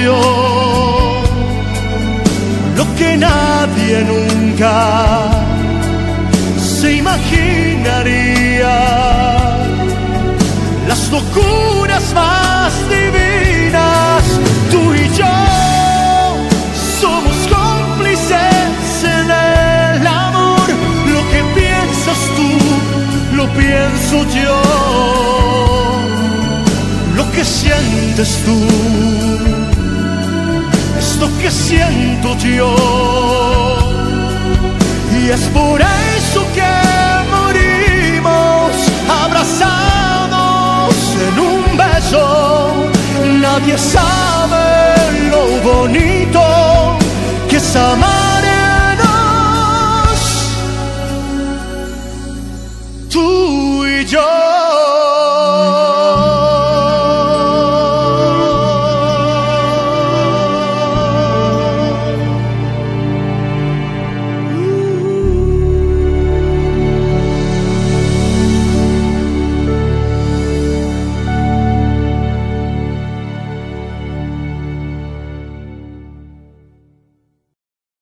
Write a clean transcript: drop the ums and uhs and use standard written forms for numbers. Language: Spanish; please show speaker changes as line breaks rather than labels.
yo, lo que nadie nunca se imaginaría, las locuras más divinas. Tú y yo somos cómplices en el amor. Lo que piensas tú, lo pienso yo. Lo que sientes tú es lo que siento yo. Y es por eso que morimos abrazados en un beso. Nadie sabe lo bonito que es amar.